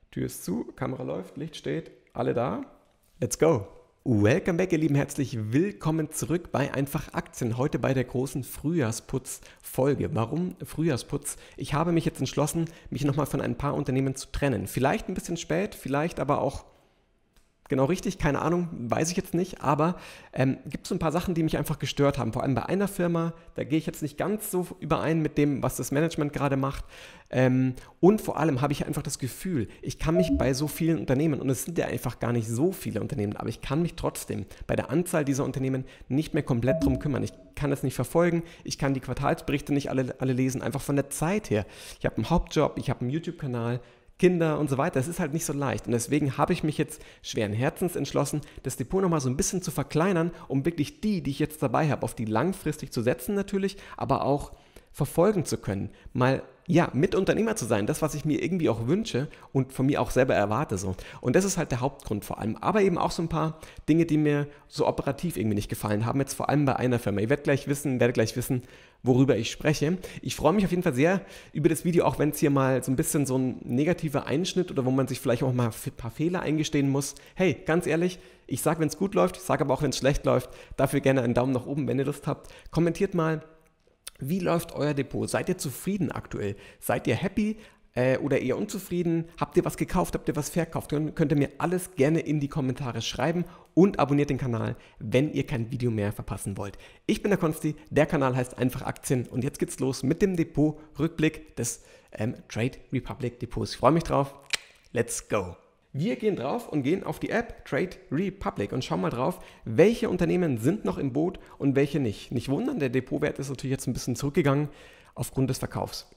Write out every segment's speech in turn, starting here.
Tür ist zu, Kamera läuft, Licht steht, alle da. Let's go! Welcome back, ihr Lieben, herzlich willkommen zurück bei Einfach Aktien. Heute bei der großen Frühjahrsputz-Folge. Warum Frühjahrsputz? Ich habe mich jetzt entschlossen, mich nochmal von ein paar Unternehmen zu trennen. Vielleicht ein bisschen spät, vielleicht aber auch genau richtig, keine Ahnung, weiß ich jetzt nicht, aber gibt es so ein paar Sachen, die mich einfach gestört haben. Vor allem bei einer Firma, da gehe ich jetzt nicht ganz so überein mit dem, was das Management gerade macht. Und vor allem habe ich einfach das Gefühl, ich kann mich bei so vielen Unternehmen, und es sind ja einfach gar nicht so viele Unternehmen, aber ich kann mich trotzdem bei der Anzahl dieser Unternehmen nicht mehr komplett drum kümmern. Ich kann es nicht verfolgen, ich kann die Quartalsberichte nicht alle lesen, einfach von der Zeit her. Ich habe einen Hauptjob, ich habe einen YouTube-Kanal, Kinder und so weiter. Es ist halt nicht so leicht. Und deswegen habe ich mich jetzt schweren Herzens entschlossen, das Depot nochmal so ein bisschen zu verkleinern, um wirklich die ich jetzt dabei habe, auf die langfristig zu setzen natürlich, aber auch verfolgen zu können. Mal, ja, Mitunternehmer zu sein, das, was ich mir irgendwie auch wünsche und von mir auch selber erwarte. So. Und das ist halt der Hauptgrund vor allem. Aber eben auch so ein paar Dinge, die mir so operativ irgendwie nicht gefallen haben, jetzt vor allem bei einer Firma. Ihr werdet gleich wissen, worüber ich spreche. Ich freue mich auf jeden Fall sehr über das Video, auch wenn es hier mal so ein bisschen so ein negativer Einschnitt oder wo man sich vielleicht auch mal ein paar Fehler eingestehen muss. Hey, ganz ehrlich, ich sage, wenn es gut läuft, ich sage aber auch, wenn es schlecht läuft. Dafür gerne einen Daumen nach oben, wenn ihr Lust habt. Kommentiert mal, wie läuft euer Depot? Seid ihr zufrieden aktuell? Seid ihr happy oder eher unzufrieden? Habt ihr was gekauft? Habt ihr was verkauft? Könnt ihr mir alles gerne in die Kommentare schreiben und abonniert den Kanal, wenn ihr kein Video mehr verpassen wollt. Ich bin der Konsti, der Kanal heißt Einfach Aktien und jetzt geht's los mit dem Depot-Rückblick des Trade Republic Depots. Ich freue mich drauf. Let's go! Wir gehen drauf und gehen auf die App Trade Republic und schauen mal drauf, welche Unternehmen sind noch im Boot und welche nicht. Nicht wundern, der Depotwert ist natürlich jetzt ein bisschen zurückgegangen aufgrund des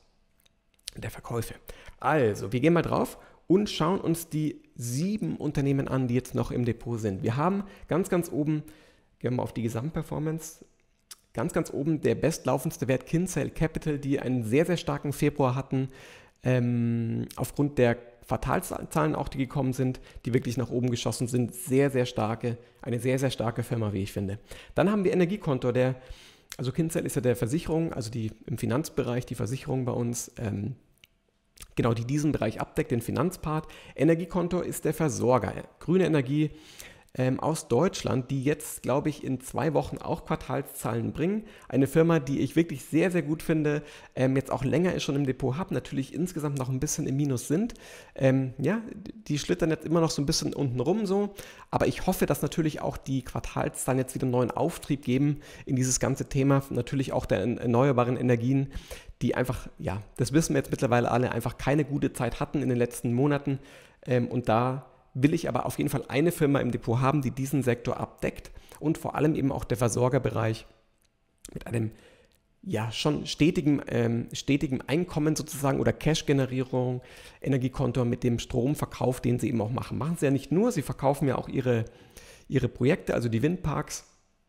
der Verkäufe. Also, wir gehen mal drauf und schauen uns die 7 Unternehmen an, die jetzt noch im Depot sind. Wir haben ganz oben, gehen wir mal auf die Gesamtperformance, ganz oben der bestlaufendste Wert Kinsale Capital, die einen sehr starken Februar hatten, aufgrund der Quartalszahlen auch, die gekommen sind, die wirklich nach oben geschossen sind. Eine sehr starke Firma, wie ich finde. Dann haben wir Energiekonto, also Kinsale ist ja der Versicherung, also im Finanzbereich, die Versicherung bei uns, genau, die diesen Bereich abdeckt, den Finanzpart. Energiekonto ist der Versorger, grüne Energie aus Deutschland, die jetzt, glaube ich, in 2 Wochen auch Quartalszahlen bringen. Eine Firma, die ich wirklich sehr gut finde, jetzt auch länger schon im Depot habe, natürlich insgesamt noch ein bisschen im Minus sind. Ja, die schlittern jetzt immer noch so ein bisschen unten rum so, aber ich hoffe, dass natürlich auch die Quartalszahlen jetzt wieder einen neuen Auftrieb geben in dieses ganze Thema, natürlich auch der erneuerbaren Energien, die einfach, ja, das wissen wir jetzt mittlerweile alle, einfach keine gute Zeit hatten in den letzten Monaten und da will ich aber auf jeden Fall eine Firma im Depot haben, die diesen Sektor abdeckt und vor allem eben auch der Versorgerbereich mit einem ja schon stetigem Einkommen sozusagen oder Cash-Generierung, Energiekonto mit dem Stromverkauf, den sie eben auch machen. Machen sie ja nicht nur, sie verkaufen ja auch ihre Projekte, also die Windparks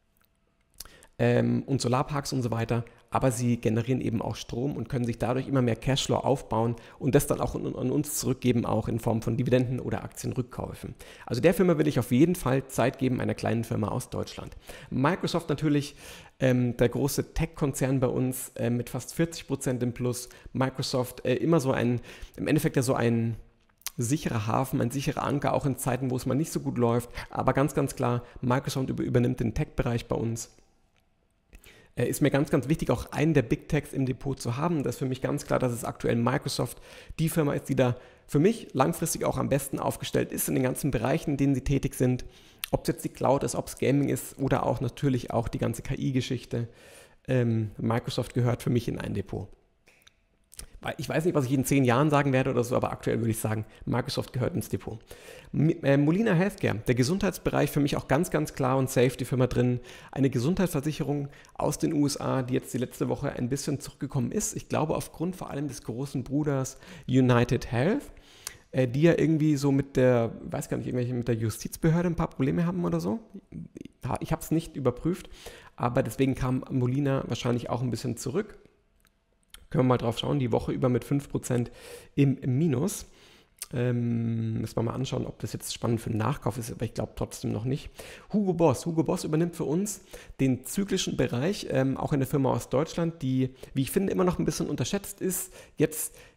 und Solarparks und so weiter, aber sie generieren eben auch Strom und können sich dadurch immer mehr Cashflow aufbauen und das dann auch an uns zurückgeben, auch in Form von Dividenden oder Aktienrückkäufen. Also der Firma will ich auf jeden Fall Zeit geben, einer kleinen Firma aus Deutschland. Microsoft natürlich, der große Tech-Konzern bei uns mit fast 40% im Plus. Microsoft immer so im Endeffekt ja so ein sicherer Hafen, ein sicherer Anker, auch in Zeiten, wo es mal nicht so gut läuft, aber ganz klar, Microsoft übernimmt den Tech-Bereich bei uns. Ist mir ganz wichtig, auch einen der Big Techs im Depot zu haben. Das ist für mich ganz klar, dass es aktuell Microsoft die Firma ist, die da für mich langfristig auch am besten aufgestellt ist in den ganzen Bereichen, in denen sie tätig sind. Ob es jetzt die Cloud ist, ob es Gaming ist oder auch natürlich auch die ganze KI-Geschichte. Microsoft gehört für mich in ein Depot. Ich weiß nicht, was ich in 10 Jahren sagen werde oder so, aber aktuell würde ich sagen, Microsoft gehört ins Depot. Molina Healthcare, der Gesundheitsbereich, für mich auch ganz klar und safe die Firma drin. Eine Gesundheitsversicherung aus den USA, die jetzt die letzte Woche ein bisschen zurückgekommen ist. Ich glaube, aufgrund vor allem des großen Bruders United Health, die ja irgendwie so mit der Justizbehörde ein paar Probleme haben oder so. Ich habe es nicht überprüft, aber deswegen kam Molina wahrscheinlich auch ein bisschen zurück. Können wir mal drauf schauen, die Woche über mit 5% im Minus. Müssen wir mal anschauen, ob das jetzt spannend für einen Nachkauf ist, aber ich glaube trotzdem noch nicht. Hugo Boss übernimmt für uns den zyklischen Bereich, auch eine Firma aus Deutschland, die, wie ich finde, immer noch ein bisschen unterschätzt ist. Jetzt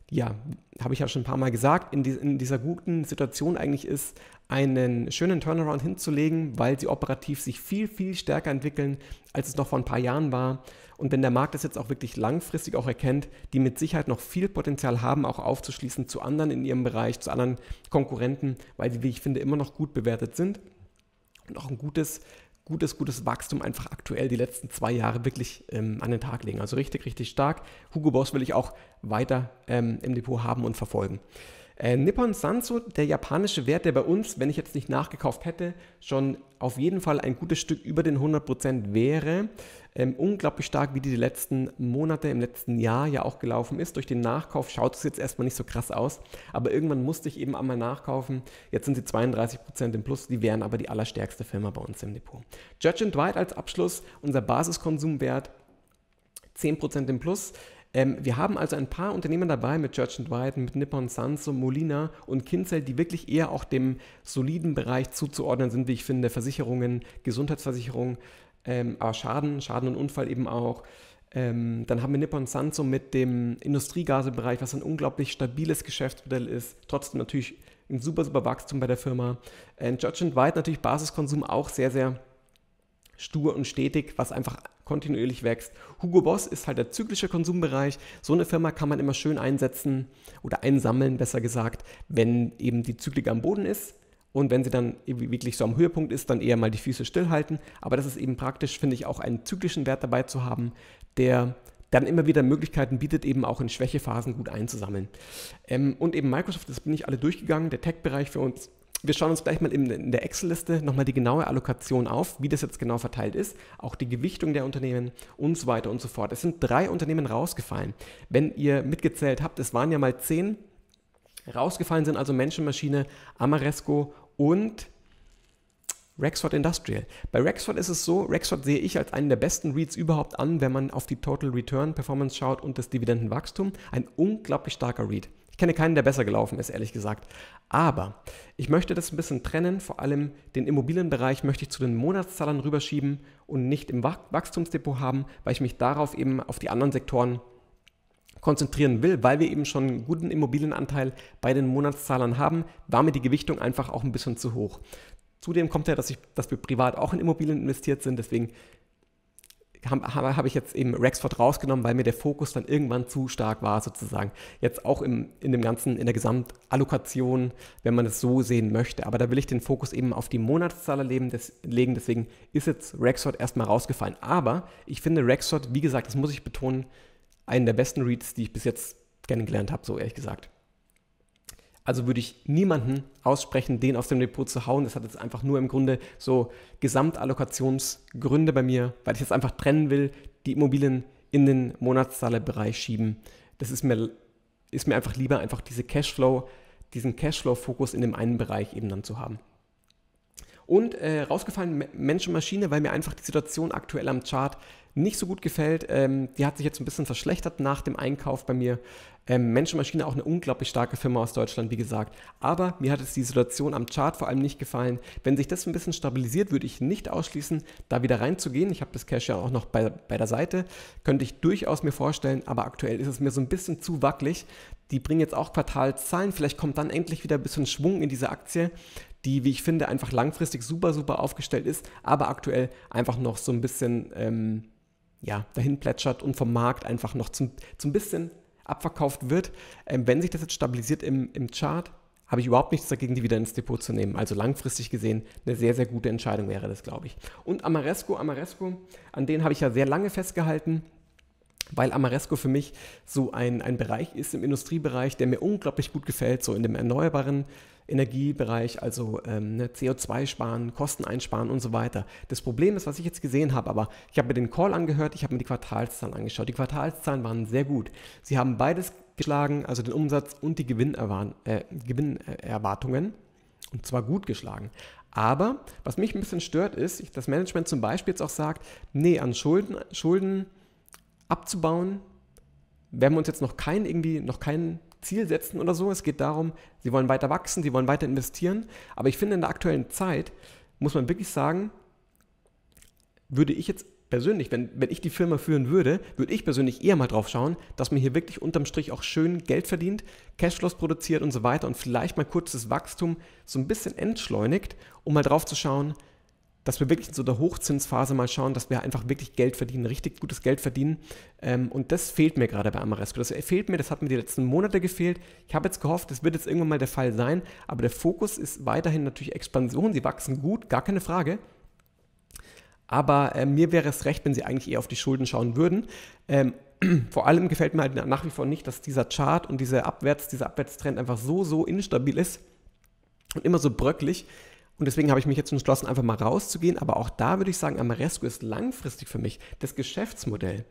ja, habe ich ja schon ein paar Mal gesagt, in dieser guten Situation eigentlich ist, einen schönen Turnaround hinzulegen, weil sie operativ sich viel, viel stärker entwickeln, als es noch vor ein paar Jahren war. Und wenn der Markt das jetzt auch wirklich langfristig auch erkennt, die mit Sicherheit noch viel Potenzial haben, auch aufzuschließen zu anderen in ihrem Bereich, zu anderen Konkurrenten, weil sie, wie ich finde, immer noch gut bewertet sind und auch ein gutes Wachstum einfach aktuell die letzten 2 Jahre wirklich an den Tag legen. Also richtig, richtig stark. Hugo Boss will ich auch weiter im Depot haben und verfolgen. Nippon Sanso, der japanische Wert, der bei uns, wenn ich jetzt nicht nachgekauft hätte, schon auf jeden Fall ein gutes Stück über den 100% wäre. Unglaublich stark, wie die letzten Monate, im letzten Jahr ja auch gelaufen ist. Durch den Nachkauf schaut es jetzt erstmal nicht so krass aus, aber irgendwann musste ich eben einmal nachkaufen. Jetzt sind sie 32% im Plus, die wären aber die allerstärkste Firma bei uns im Depot. Church & Dwight als Abschluss, unser Basiskonsumwert, 10% im Plus. Wir haben also ein paar Unternehmen dabei mit Church & Dwight, mit Nippon Sanso, Molina und Kinsale, die wirklich eher auch dem soliden Bereich zuzuordnen sind, wie ich finde, Versicherungen, Gesundheitsversicherung, aber Schaden und Unfall eben auch. Dann haben wir Nippon Sanso mit dem Industriegasebereich, was ein unglaublich stabiles Geschäftsmodell ist, trotzdem natürlich ein super, super Wachstum bei der Firma. Church & Dwight natürlich Basiskonsum auch sehr, sehr stur und stetig, was einfach kontinuierlich wächst. Hugo Boss ist halt der zyklische Konsumbereich. So eine Firma kann man immer schön einsetzen oder einsammeln, besser gesagt, wenn eben die Zyklik am Boden ist und wenn sie dann wirklich so am Höhepunkt ist, dann eher mal die Füße stillhalten. Aber das ist eben praktisch, finde ich, auch einen zyklischen Wert dabei zu haben, der dann immer wieder Möglichkeiten bietet, eben auch in Schwächephasen gut einzusammeln. Und eben Microsoft, das bin ich alle durchgegangen, der Tech-Bereich für uns. Wir schauen uns gleich mal in der Excel-Liste nochmal die genaue Allokation auf, wie das jetzt genau verteilt ist, auch die Gewichtung der Unternehmen und so weiter und so fort. Es sind 3 Unternehmen rausgefallen. Wenn ihr mitgezählt habt, es waren ja mal 10, rausgefallen sind also Menschenmaschine, Ameresco und Rexford Industrial. Bei Rexford ist es so, Rexford sehe ich als einen der besten REITs überhaupt an, wenn man auf die Total Return Performance schaut und das Dividendenwachstum. Ein unglaublich starker REIT. Ich kenne keinen, der besser gelaufen ist, ehrlich gesagt. Aber ich möchte das ein bisschen trennen, vor allem den Immobilienbereich möchte ich zu den Monatszahlern rüberschieben und nicht im Wachstumsdepot haben, weil ich mich darauf eben auf die anderen Sektoren konzentrieren will, weil wir eben schon einen guten Immobilienanteil bei den Monatszahlern haben, war mir die Gewichtung einfach auch ein bisschen zu hoch. Zudem kommt ja, dass wir privat auch in Immobilien investiert sind, deswegen habe ich jetzt eben Rexford rausgenommen, weil mir der Fokus dann irgendwann zu stark war, sozusagen. Jetzt auch in der Gesamtallokation, wenn man es so sehen möchte. Aber da will ich den Fokus eben auf die Monatszahler legen, deswegen ist jetzt Rexford erstmal rausgefallen. Aber ich finde Rexford, wie gesagt, das muss ich betonen, einen der besten REITs, die ich bis jetzt kennengelernt habe, so ehrlich gesagt. Also würde ich niemanden aussprechen, den aus dem Depot zu hauen. Das hat jetzt einfach nur im Grunde so Gesamtallokationsgründe bei mir, weil ich jetzt einfach trennen will, die Immobilien in den Monatszahlerbereich schieben. Das ist mir einfach lieber, einfach diesen Cashflow-Fokus in dem einen Bereich eben dann zu haben. Und rausgefallen Menschenmaschine, weil mir einfach die Situation aktuell am Chart nicht so gut gefällt. Die hat sich jetzt ein bisschen verschlechtert nach dem Einkauf bei mir. Menschenmaschine auch eine unglaublich starke Firma aus Deutschland, wie gesagt. Aber mir hat es die Situation am Chart vor allem nicht gefallen. Wenn sich das ein bisschen stabilisiert, würde ich nicht ausschließen, da wieder reinzugehen. Ich habe das Cash ja auch noch bei der Seite. Könnte ich durchaus mir vorstellen, aber aktuell ist es mir so ein bisschen zu wackelig. Die bringen jetzt auch Quartalszahlen. Vielleicht kommt dann endlich wieder ein bisschen Schwung in diese Aktie, die, wie ich finde, einfach langfristig super, super aufgestellt ist, aber aktuell einfach noch so ein bisschen dahin plätschert und vom Markt einfach noch zum bisschen abverkauft wird. Wenn sich das jetzt stabilisiert im Chart, habe ich überhaupt nichts dagegen, die wieder ins Depot zu nehmen. Also langfristig gesehen eine sehr, sehr gute Entscheidung wäre das, glaube ich. Und Ameresco, an den habe ich ja sehr lange festgehalten, weil Ameresco für mich so ein Bereich ist im Industriebereich, der mir unglaublich gut gefällt, so in dem erneuerbaren Energiebereich, also CO2 sparen, Kosten einsparen und so weiter. Das Problem ist, was ich jetzt gesehen habe, aber ich habe mir den Call angehört, ich habe mir die Quartalszahlen angeschaut. Die Quartalszahlen waren sehr gut. Sie haben beides geschlagen, also den Umsatz und die Gewinnerwartungen, und zwar gut geschlagen. Aber was mich ein bisschen stört ist, das Management zum Beispiel jetzt auch sagt, nee, an Schulden abzubauen, werden wir uns jetzt noch kein Ziel setzen oder so. Es geht darum, sie wollen weiter wachsen, sie wollen weiter investieren. Aber ich finde, in der aktuellen Zeit muss man wirklich sagen, würde ich jetzt persönlich, wenn ich die Firma führen würde, würde ich persönlich eher mal drauf schauen, dass man hier wirklich unterm Strich auch schön Geld verdient, Cashflows produziert und so weiter und vielleicht mal kurz das Wachstum so ein bisschen entschleunigt, um mal drauf zu schauen, dass wir wirklich in so der Hochzinsphase mal schauen, dass wir einfach wirklich Geld verdienen, richtig gutes Geld verdienen. Und das fehlt mir gerade bei Ameresco. Das fehlt mir, das hat mir die letzten Monate gefehlt. Ich habe jetzt gehofft, das wird jetzt irgendwann mal der Fall sein, aber der Fokus ist weiterhin natürlich Expansion. Sie wachsen gut, gar keine Frage. Aber mir wäre es recht, wenn sie eigentlich eher auf die Schulden schauen würden. Vor allem gefällt mir halt nach wie vor nicht, dass dieser Chart und dieser Abwärtstrend einfach so instabil ist und immer so bröcklig. Und deswegen habe ich mich jetzt entschlossen, einfach mal rauszugehen. Aber auch da würde ich sagen, Ameresco ist langfristig für mich das Geschäftsmodell.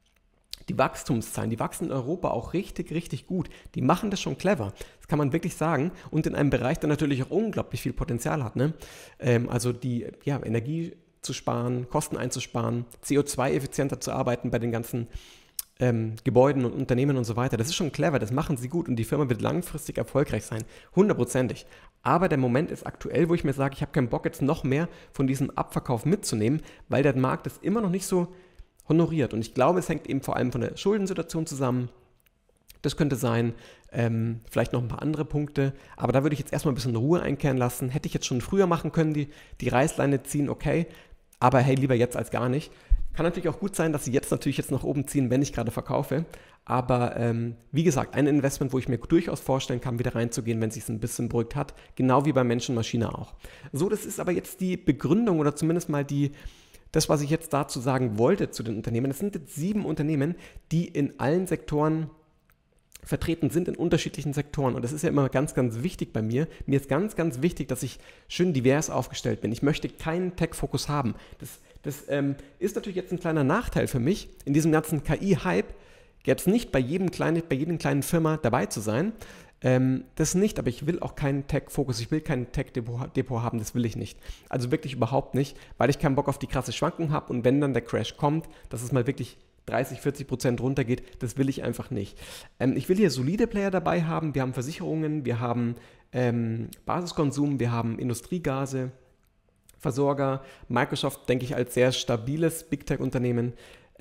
Die Wachstumszahlen, die wachsen in Europa auch richtig, richtig gut. Die machen das schon clever. Das kann man wirklich sagen. Und in einem Bereich, der natürlich auch unglaublich viel Potenzial hat. Ne? Also die Energie zu sparen, Kosten einzusparen, CO2-effizienter zu arbeiten bei den ganzen Gebäuden und Unternehmen und so weiter. Das ist schon clever, das machen sie gut und die Firma wird langfristig erfolgreich sein, hundertprozentig. Aber der Moment ist aktuell, wo ich mir sage, ich habe keinen Bock jetzt noch mehr von diesem Abverkauf mitzunehmen, weil der Markt ist immer noch nicht so honoriert. Und ich glaube, es hängt eben vor allem von der Schuldensituation zusammen. Das könnte sein, vielleicht noch ein paar andere Punkte, aber da würde ich jetzt erstmal ein bisschen Ruhe einkehren lassen. Hätte ich jetzt schon früher machen können, die Reißleine ziehen, okay, aber hey, lieber jetzt als gar nicht. Kann natürlich auch gut sein, dass sie jetzt nach oben ziehen, wenn ich gerade verkaufe. Aber wie gesagt, ein Investment, wo ich mir durchaus vorstellen kann, wieder reinzugehen, wenn es sich ein bisschen beruhigt hat. Genau wie bei Mensch-Maschine auch. So, das ist aber jetzt die Begründung oder zumindest mal das, was ich jetzt dazu sagen wollte zu den Unternehmen. Es sind jetzt 7 Unternehmen, die in allen Sektoren vertreten sind, in unterschiedlichen Sektoren. Und das ist ja immer ganz, ganz wichtig bei mir. Mir ist ganz, ganz wichtig, dass ich schön divers aufgestellt bin. Ich möchte keinen Tech-Fokus haben. Das ist natürlich jetzt ein kleiner Nachteil für mich. In diesem ganzen KI-Hype gäbe es nicht bei jedem kleinen Firma dabei zu sein. Das nicht, aber ich will auch keinen Tech-Fokus, ich will kein Tech-Depot haben, das will ich nicht. Also wirklich überhaupt nicht, weil ich keinen Bock auf die krasse Schwankung habe und wenn dann der Crash kommt, dass es mal wirklich 30-40% runtergeht, das will ich einfach nicht. Ich will hier solide Player dabei haben, wir haben Versicherungen, wir haben Basiskonsum, wir haben Industriegase, Versorger, Microsoft, denke ich, als sehr stabiles Big Tech-Unternehmen,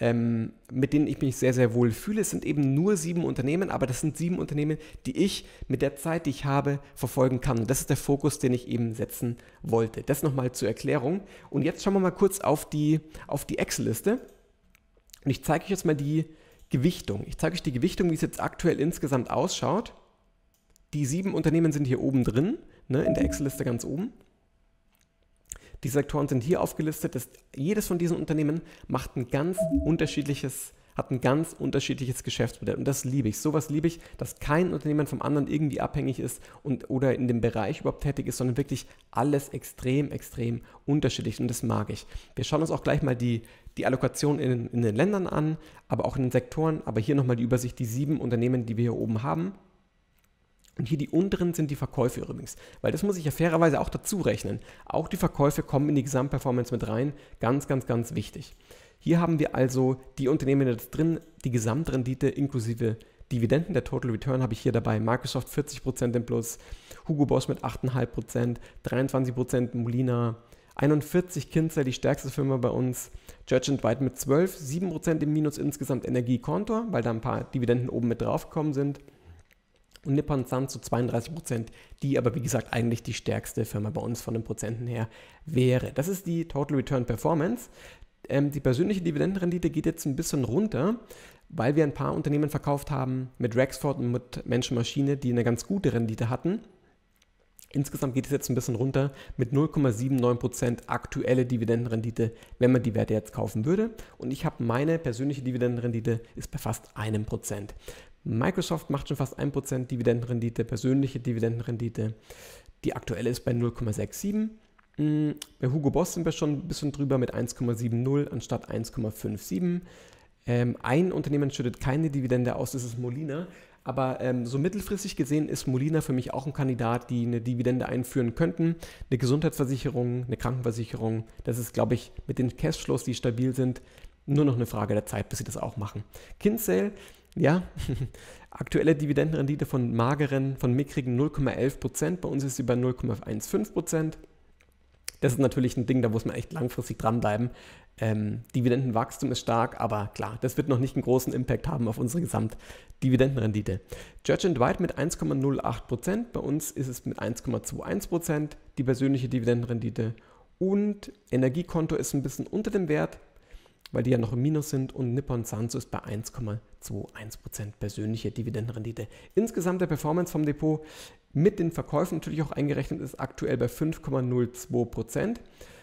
mit denen ich mich sehr, sehr wohl fühle. Es sind eben nur 7 Unternehmen, aber das sind 7 Unternehmen, die ich mit der Zeit, die ich habe, verfolgen kann. Und das ist der Fokus, den ich eben setzen wollte. Das nochmal zur Erklärung. Und jetzt schauen wir mal kurz auf die Excel-Liste. Und ich zeige euch jetzt mal die Gewichtung. Ich zeige euch die Gewichtung, wie es jetzt aktuell insgesamt ausschaut. Die 7 Unternehmen sind hier oben drin, ne, in der Excel-Liste ganz oben. Die Sektoren sind hier aufgelistet. Jedes von diesen Unternehmen hat ein ganz unterschiedliches Geschäftsmodell. Und das liebe ich. Sowas liebe ich, dass kein Unternehmen vom anderen irgendwie abhängig ist oder in dem Bereich überhaupt tätig ist, sondern wirklich alles extrem, extrem unterschiedlich. Und das mag ich. Wir schauen uns auch gleich mal die Allokation in den Ländern an, aber auch in den Sektoren. Aber hier nochmal die Übersicht, die 7 Unternehmen, die wir hier oben haben. Und hier die unteren sind die Verkäufe übrigens, weil das muss ich ja fairerweise auch dazu rechnen. Auch die Verkäufe kommen in die Gesamtperformance mit rein, ganz, ganz, ganz wichtig. Hier haben wir also die Unternehmen jetzt drin, die Gesamtrendite inklusive Dividenden, der Total Return habe ich hier dabei, Microsoft 40% im Plus, Hugo Boss mit 8,5%, 23% Molina, 41 Kinsale, die stärkste Firma bei uns, Church & Dwight mit 12, 7% im Minus insgesamt Energiekontor, weil da ein paar Dividenden oben mit drauf gekommen sind. Und Nippon San zu 32%, die aber wie gesagt eigentlich die stärkste Firma bei uns von den Prozenten her wäre. Das ist die Total Return Performance. Die persönliche Dividendenrendite geht jetzt ein bisschen runter, weil wir ein paar Unternehmen verkauft haben mit Rexford und mit Mensch-Maschine, die eine ganz gute Rendite hatten. Insgesamt geht es jetzt ein bisschen runter mit 0,79% aktuelle Dividendenrendite, wenn man die Werte jetzt kaufen würde. Und ich habe meine persönliche Dividendenrendite ist bei fast 1%. Microsoft macht schon fast 1% Dividendenrendite, persönliche Dividendenrendite. Die aktuelle ist bei 0,67. Bei Hugo Boss sind wir schon ein bisschen drüber mit 1,70 anstatt 1,57. Ein Unternehmen schüttet keine Dividende aus, das ist Molina. Aber so mittelfristig gesehen ist Molina für mich auch ein Kandidat, die eine Dividende einführen könnten. Eine Gesundheitsversicherung, eine Krankenversicherung. Das ist, glaube ich, mit den Cashflows, die stabil sind, nur noch eine Frage der Zeit, bis sie das auch machen. Kinsale, ja, aktuelle Dividendenrendite von mageren, von mickrigen 0,11%. Bei uns ist sie bei 0,15%. Das ist natürlich ein Ding, da muss man echt langfristig dranbleiben. Dividendenwachstum ist stark, aber klar, das wird noch nicht einen großen Impact haben auf unsere Gesamtdividendenrendite. Church & Dwight mit 1,08%, bei uns ist es mit 1,21% die persönliche Dividendenrendite und Energiekonto ist ein bisschen unter dem Wert, weil die ja noch im Minus sind und Nippon Sanso ist bei 1,21% persönliche Dividendenrendite. Insgesamt der Performance vom Depot mit den Verkäufen natürlich auch eingerechnet ist aktuell bei 5,02%.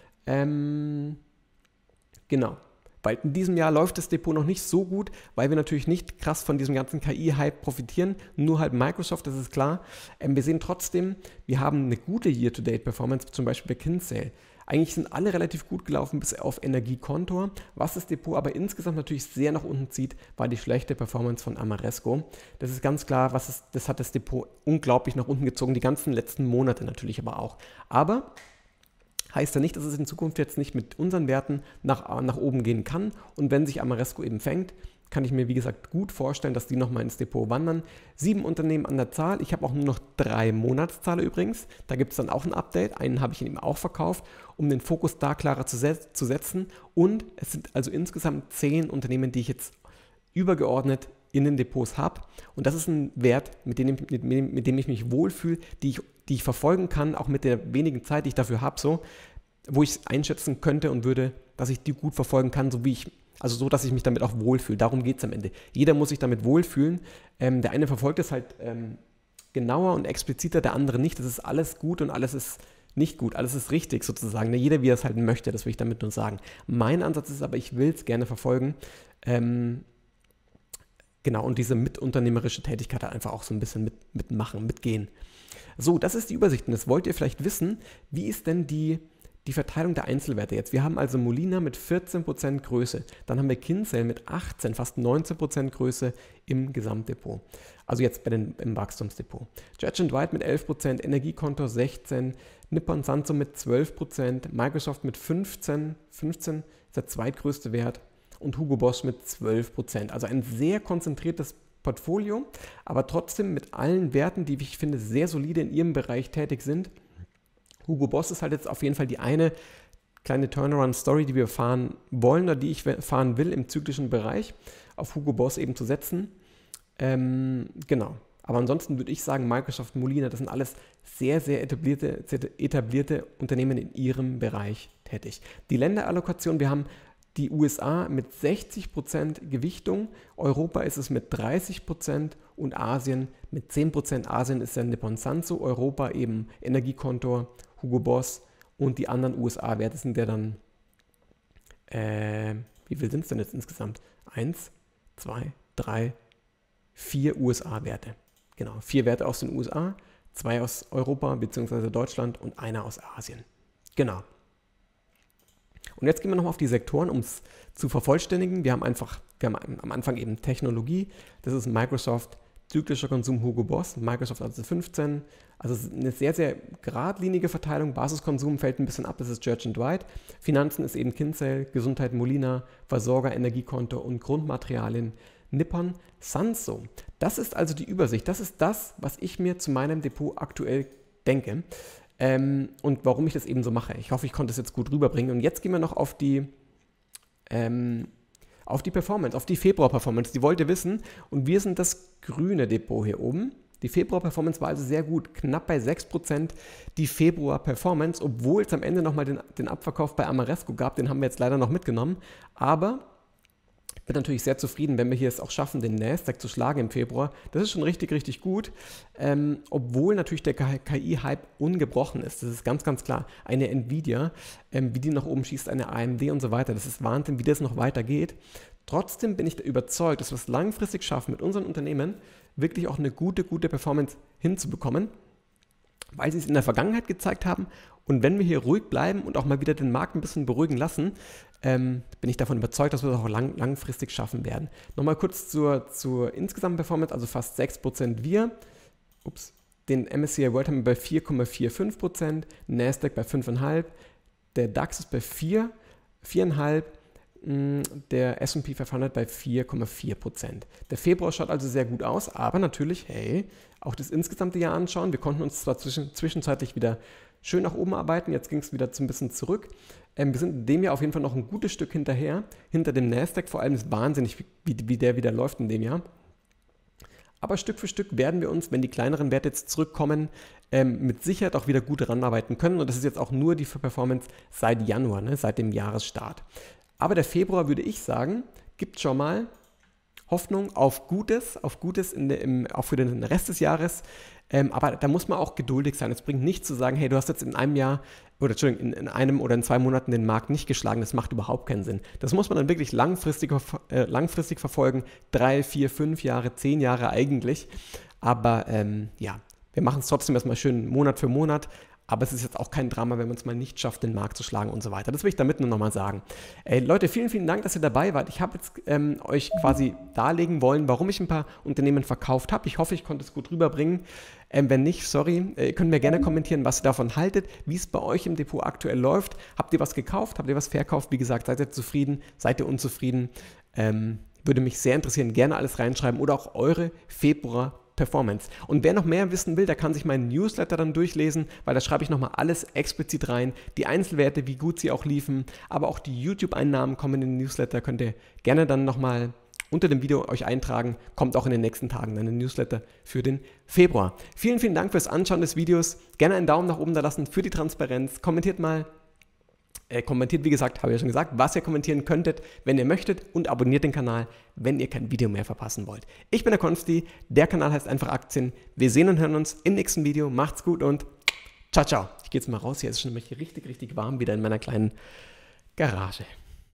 Genau, weil in diesem Jahr läuft das Depot noch nicht so gut, weil wir natürlich nicht krass von diesem ganzen KI-Hype profitieren, nur halt Microsoft, das ist klar. Wir sehen trotzdem, wir haben eine gute Year-to-Date-Performance, zum Beispiel bei Kinsale. Eigentlich sind alle relativ gut gelaufen, bis auf Energiekontor. Was das Depot aber insgesamt natürlich sehr nach unten zieht, war die schlechte Performance von Ameresco. Das ist ganz klar, das hat das Depot unglaublich nach unten gezogen, die ganzen letzten Monate natürlich aber auch. Aber heißt ja nicht, dass es in Zukunft jetzt nicht mit unseren Werten nach oben gehen kann. Und wenn sich Ameresco eben fängt, kann ich mir, wie gesagt, gut vorstellen, dass die nochmal ins Depot wandern. 7 Unternehmen an der Zahl. Ich habe auch nur noch 3 Monatszahler übrigens. Da gibt es dann auch ein Update. Einen habe ich eben auch verkauft, um den Fokus da klarer zu setzen. Und es sind also insgesamt 10 Unternehmen, die ich jetzt übergeordnet in den Depots habe. Und das ist ein Wert, mit dem ich mich wohlfühle, die ich verfolgen kann, auch mit der wenigen Zeit, die ich dafür habe, so, wo ich einschätzen könnte und würde, dass ich die gut verfolgen kann, so dass ich mich damit auch wohlfühle. Darum geht es am Ende. Jeder muss sich damit wohlfühlen. Der eine verfolgt es halt genauer und expliziter, der andere nicht. Das ist alles gut und alles ist nicht gut. Alles ist richtig sozusagen. Jeder, wie er es halt möchte, das will ich damit nur sagen. Mein Ansatz ist aber, ich will es gerne verfolgen. Genau, und diese mitunternehmerische Tätigkeit halt einfach auch so ein bisschen mitmachen, mitgehen. So, das ist die Übersicht. Und das wollt ihr vielleicht wissen. Wie ist denn die Verteilung der Einzelwerte jetzt? Wir haben also Molina mit 14% Größe. Dann haben wir Kinsale mit 18, fast 19% Größe im Gesamtdepot. Also jetzt im Wachstumsdepot. Church & Dwight mit 11%, Energiekonto 16%, Nippon Sanso mit 12%, Microsoft mit 15% ist der zweitgrößte Wert und Hugo Boss mit 12%. Also ein sehr konzentriertes Portfolio, aber trotzdem mit allen Werten, die ich finde sehr solide in ihrem Bereich tätig sind. Hugo Boss ist halt jetzt auf jeden Fall die eine kleine Turnaround-Story, die wir fahren wollen oder die ich fahren will im zyklischen Bereich, auf Hugo Boss eben zu setzen. Genau. Aber ansonsten würde ich sagen, Microsoft, Molina, das sind alles sehr, sehr etablierte Unternehmen in ihrem Bereich tätig. Die Länderallokation, wir haben die USA mit 60% Gewichtung, Europa ist es mit 30% und Asien mit 10%. Asien ist ja Nippon Sanso, Europa eben Energiekonto, Hugo Boss und die anderen USA-Werte sind ja dann, wie viel sind es denn jetzt insgesamt? 1, 2, 3, 4 USA-Werte. Genau, 4 Werte aus den USA, 2 aus Europa bzw. Deutschland und einer aus Asien. Genau. Und jetzt gehen wir nochmal auf die Sektoren, um es zu vervollständigen. Wir haben am Anfang eben Technologie, das ist Microsoft, zyklischer Konsum Hugo Boss, Microsoft also 15, also eine sehr, sehr geradlinige Verteilung, Basiskonsum fällt ein bisschen ab, das ist Church & Dwight, Finanzen ist eben Kinsale, Gesundheit Molina, Versorger, Energiekonto und Grundmaterialien Nippon Sanso. Das ist also die Übersicht, das ist das, was ich mir zu meinem Depot aktuell denke. Und warum ich das eben so mache. Ich hoffe, ich konnte es jetzt gut rüberbringen. Und jetzt gehen wir noch auf die Performance, auf die Februar-Performance. Die wollt ihr wissen. Und wir sind das grüne Depot hier oben. Die Februar-Performance war also sehr gut, knapp bei 6% die Februar-Performance, obwohl es am Ende nochmal den Abverkauf bei Ameresco gab. Den haben wir jetzt leider noch mitgenommen. Aber ich bin natürlich sehr zufrieden, wenn wir hier es auch schaffen, den Nasdaq zu schlagen im Februar. Das ist schon richtig, richtig gut, obwohl natürlich der KI-Hype ungebrochen ist. Das ist ganz, ganz klar. Eine Nvidia, wie die nach oben schießt, eine AMD und so weiter. Das ist Wahnsinn, wie das noch weitergeht. Trotzdem bin ich überzeugt, dass wir es langfristig schaffen, mit unseren Unternehmen wirklich auch eine gute Performance hinzubekommen, weil sie es in der Vergangenheit gezeigt haben. Und wenn wir hier ruhig bleiben und auch mal wieder den Markt ein bisschen beruhigen lassen, bin ich davon überzeugt, dass wir das auch langfristig schaffen werden. Nochmal kurz zur insgesamten Performance, also fast 6% wir. Den MSCI World haben wir bei 4,45%, Nasdaq bei 5,5%, der DAX ist bei 4,5%, der S&P 500 bei 4,4%. Der Februar schaut also sehr gut aus, aber natürlich, hey, auch das insgesamte Jahr anschauen. Wir konnten uns zwar zwischenzeitlich wieder schön nach oben arbeiten, jetzt ging es wieder ein bisschen zurück. Wir sind in dem Jahr auf jeden Fall noch ein gutes Stück hinterher, hinter dem Nasdaq. Vor allem ist wahnsinnig, wie der wieder läuft in dem Jahr. Aber Stück für Stück werden wir uns, wenn die kleineren Werte jetzt zurückkommen, mit Sicherheit auch wieder gut ranarbeiten können. Und das ist jetzt auch nur die Performance seit Januar, ne, seit dem Jahresstart. Aber der Februar, würde ich sagen, gibt schon mal Hoffnung auf Gutes auch für den Rest des Jahres. Aber da muss man auch geduldig sein. Es bringt nichts zu sagen, hey, du hast jetzt in einem Jahr in einem oder in 2 Monaten den Markt nicht geschlagen. Das macht überhaupt keinen Sinn. Das muss man dann wirklich langfristig verfolgen. 3, 4, 5 Jahre, 10 Jahre eigentlich. Aber ja, wir machen es trotzdem erstmal schön Monat für Monat. Aber es ist jetzt auch kein Drama, wenn man es mal nicht schafft, den Markt zu schlagen und so weiter. Das will ich damit nur nochmal sagen. Leute, vielen, vielen Dank, dass ihr dabei wart. Ich habe jetzt euch quasi darlegen wollen, warum ich ein paar Unternehmen verkauft habe. Ich hoffe, ich konnte es gut rüberbringen. Wenn nicht, sorry. Ihr könnt mir gerne kommentieren, was ihr davon haltet, wie es bei euch im Depot aktuell läuft. Habt ihr was gekauft? Habt ihr was verkauft? Wie gesagt, seid ihr zufrieden? Seid ihr unzufrieden? Würde mich sehr interessieren. Gerne alles reinschreiben oder auch eure Februar-Performance. Und wer noch mehr wissen will, der kann sich meinen Newsletter dann durchlesen, weil da schreibe ich nochmal alles explizit rein. Die Einzelwerte, wie gut sie auch liefen, aber auch die YouTube-Einnahmen kommen in den Newsletter. Könnt ihr gerne dann nochmal unter dem Video euch eintragen. Kommt auch in den nächsten Tagen dann ein Newsletter für den Februar. Vielen, vielen Dank fürs Anschauen des Videos. Gerne einen Daumen nach oben da lassen für die Transparenz. Kommentiert mal. Kommentiert, wie gesagt, habe ich ja schon gesagt, was ihr kommentieren könntet, wenn ihr möchtet, und abonniert den Kanal, wenn ihr kein Video mehr verpassen wollt. Ich bin der Konsti, der Kanal heißt einfach Aktien. Wir sehen und hören uns im nächsten Video. Macht's gut und ciao, ciao. Ich gehe jetzt mal raus, hier ist es schon nämlich richtig, richtig warm wieder in meiner kleinen Garage.